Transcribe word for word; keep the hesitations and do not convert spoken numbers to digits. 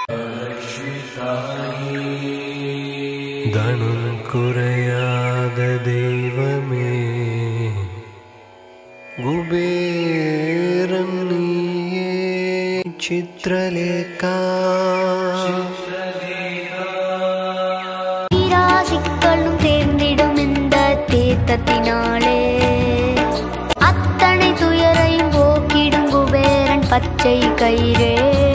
தனம் குறையாத தெய்வமே குபேரன் நீயே சித்ரலேகா சிக்கலும் தேர்ந்திடும் இந்த தீர்த்தத்தினாலே அத்தனை துயரையும் போக்கிடும் குபேரன் பச்சை கயிறே